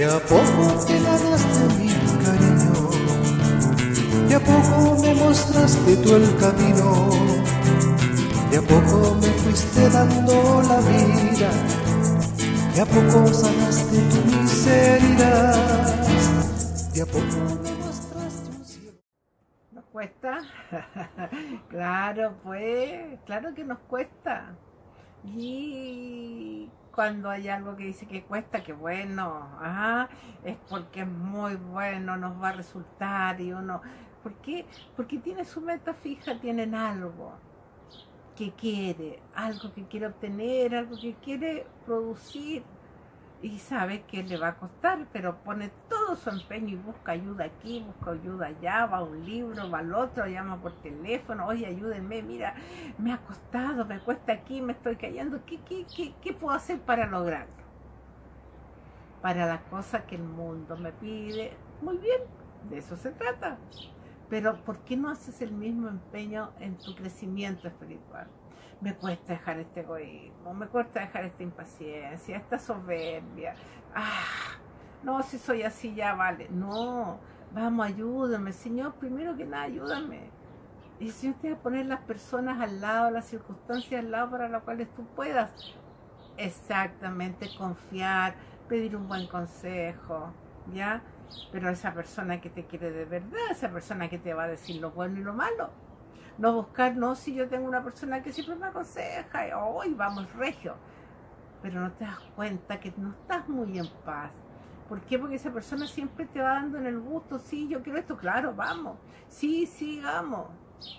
a poco te ganaste mi cariño, de a poco me mostraste tú el camino, de a poco me fuiste dando la vida, de a poco sanaste tu miseria, de a poco me mostraste un cielo. ¿Nos cuesta? Claro, pues, claro que nos cuesta. Y cuando hay algo que dice que cuesta, que bueno, es porque es muy bueno, nos va a resultar y uno... ¿Por qué? Porque tiene su meta fija, tienen algo que quiere, algo que quiere obtener, algo que quiere producir. Y sabe que le va a costar, pero pone todo su empeño y busca ayuda aquí, busca ayuda allá, va a un libro, va al otro, llama por teléfono, oye, ayúdenme, mira, me ha costado, me cuesta aquí, me estoy cayendo, ¿qué puedo hacer para lograrlo? Para las cosas que el mundo me pide, muy bien, de eso se trata. Pero ¿por qué no haces el mismo empeño en tu crecimiento espiritual? Me cuesta dejar este egoísmo, me cuesta dejar esta impaciencia, esta soberbia. No, si soy así ya vale. No, vamos, ayúdame, Señor, primero que nada, ayúdame. Y el Señor te va a poner las personas al lado, las circunstancias al lado para las cuales tú puedas exactamente confiar, pedir un buen consejo, ¿ya? Pero esa persona que te quiere de verdad, esa persona que te va a decir lo bueno y lo malo. No buscar, no, si yo tengo una persona que siempre me aconseja, y hoy vamos regio, pero no te das cuenta que no estás muy en paz. ¿Por qué? Porque esa persona siempre te va dando en el gusto, sí, yo quiero esto, claro, vamos, sí, sigamos.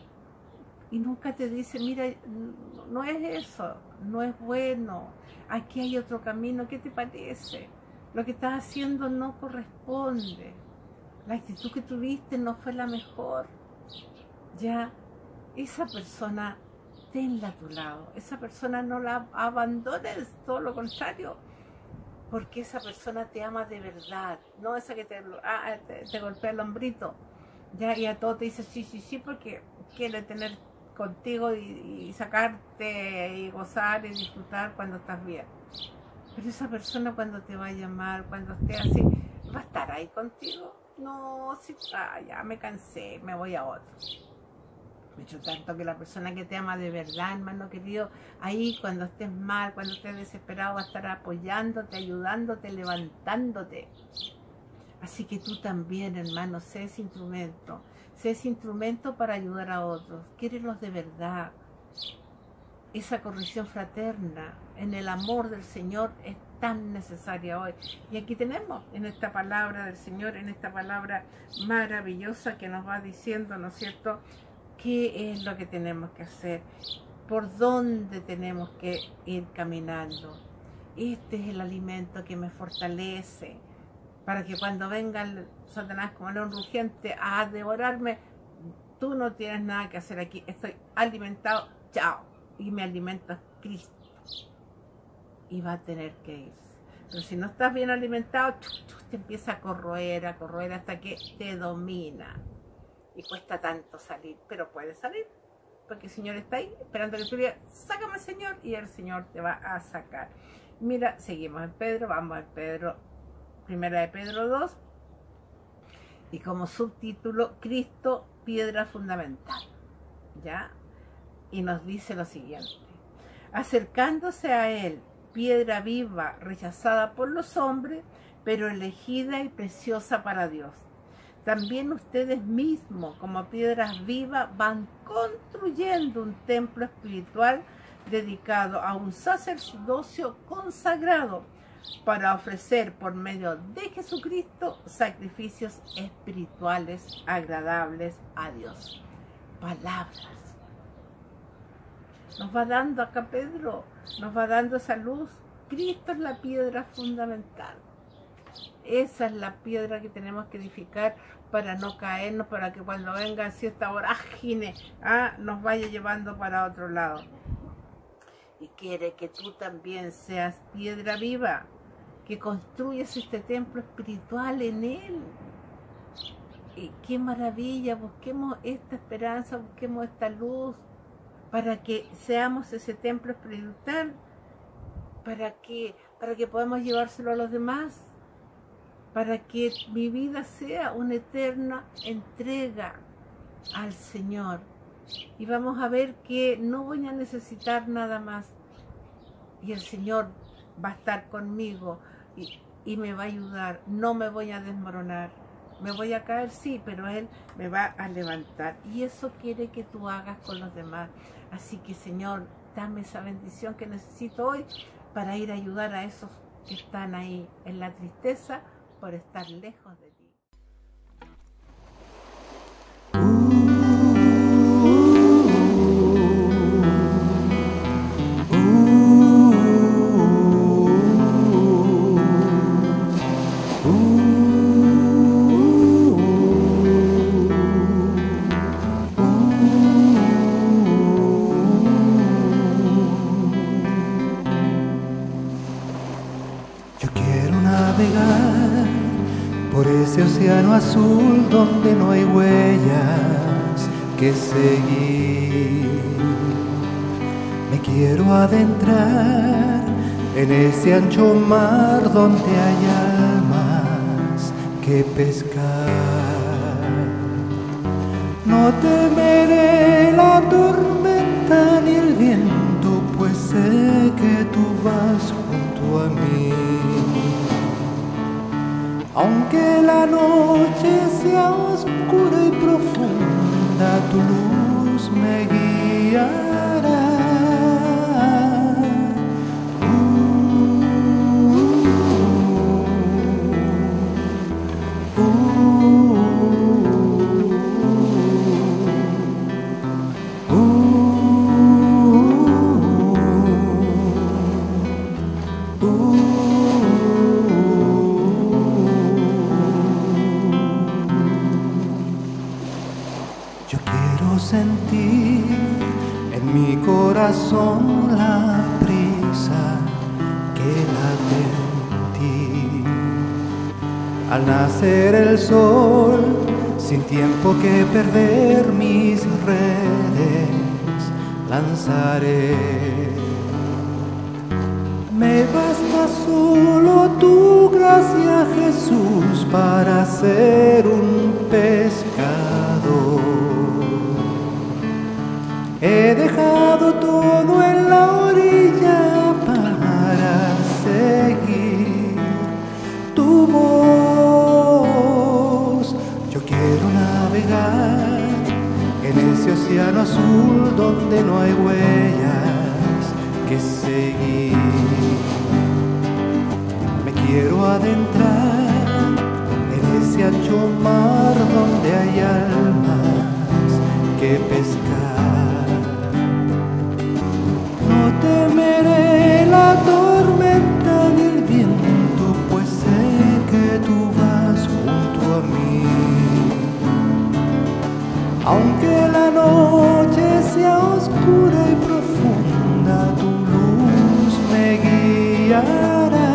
Y nunca te dice, mira, no es eso, no es bueno, aquí hay otro camino, ¿qué te parece? Lo que estás haciendo no corresponde, la actitud que tuviste no fue la mejor, ya. Esa persona, tenla a tu lado, esa persona no la abandones, todo lo contrario, porque esa persona te ama de verdad, no esa que te golpea el hombrito, ya, y a todo te dice sí, porque quiere tener contigo y sacarte y gozar y disfrutar cuando estás bien. Pero esa persona cuando te vaya mal, cuando esté así, ¿va a estar ahí contigo? No, sí, ya me cansé, me voy a otro. Me hecho tanto que la persona que te ama de verdad, hermano querido, ahí cuando estés mal, cuando estés desesperado, va a estar apoyándote, ayudándote, levantándote. Así que tú también, hermano, sé ese instrumento para ayudar a otros, quiérelos de verdad. Esa corrección fraterna en el amor del Señor es tan necesaria hoy. Y aquí tenemos en esta palabra del Señor, en esta palabra maravillosa que nos va diciendo, ¿no es cierto?, qué es lo que tenemos que hacer, por dónde tenemos que ir caminando. Este es el alimento que me fortalece, para que cuando venga el Satanás como león rugiente a devorarme, tú no tienes nada que hacer aquí, estoy alimentado, chao, y me alimenta Cristo, y va a tener que irse. Pero si no estás bien alimentado, te empieza a corroer hasta que te domina. Y cuesta tanto salir, pero puedes salir, porque el Señor está ahí, esperando que tú digas, sácame, Señor, y el Señor te va a sacar. Mira, seguimos en Pedro, vamos en Pedro, primera de Pedro 2, y como subtítulo, Cristo, piedra fundamental, ¿ya? Y nos dice lo siguiente: acercándose a Él, piedra viva, rechazada por los hombres, pero elegida y preciosa para Dios. También ustedes mismos, como piedras vivas, van construyendo un templo espiritual dedicado a un sacerdocio consagrado para ofrecer por medio de Jesucristo sacrificios espirituales agradables a Dios. Palabras. Nos va dando acá Pedro, nos va dando esa luz. Cristo es la piedra fundamental. Esa es la piedra que tenemos que edificar para no caernos, para que cuando venga así esta vorágine, nos vaya llevando para otro lado. Y quiere que tú también seas piedra viva, que construyas este templo espiritual en Él. Y qué maravilla, busquemos esta esperanza, busquemos esta luz, para que seamos ese templo espiritual, para que podamos llevárselo a los demás. para que mi vida sea una eterna entrega al Señor. Y vamos a ver que no voy a necesitar nada más. Y el Señor va a estar conmigo y me va a ayudar. No me voy a desmoronar. Me voy a caer, sí, pero Él me va a levantar. Y eso quiere que tú hagas con los demás. Así que, Señor, dame esa bendición que necesito hoy para ir a ayudar a esos que están ahí en la tristeza por estar lejos de ti. Yo quiero navegar por ese océano azul donde no hay huellas que seguir. Me quiero adentrar en ese ancho mar donde hay almas que pescar. No temeré la tormenta ni el viento, pues sé que tú vas junto a mí. Aunque la noche sea oscura y profunda, tu luz me guiará. Yo quiero sentir en mi corazón la prisa que late en ti. Al nacer el sol, sin tiempo que perder, mis redes lanzaré. Me basta solo tu gracia, Jesús, para ser un pescador. He dejado todo en la orilla para seguir tu voz. Yo quiero navegar en ese océano azul donde no hay huellas que seguir. Me quiero adentrar en ese ancho mar donde hay almas que pescar. No temeré la tormenta ni el viento, pues sé que tú vas junto a mí. Aunque la noche sea oscura y profunda, tu luz me guiará.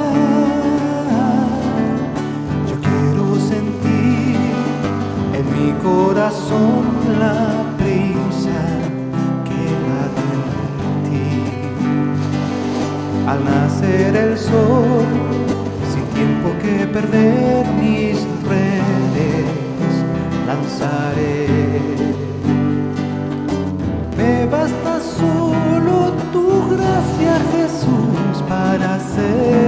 Yo quiero sentir en mi corazón la prisa que late en ti. Al nacer el sol, sin tiempo que perder, mis redes lanzaré. Me basta solo tu gracia, Jesús, para ser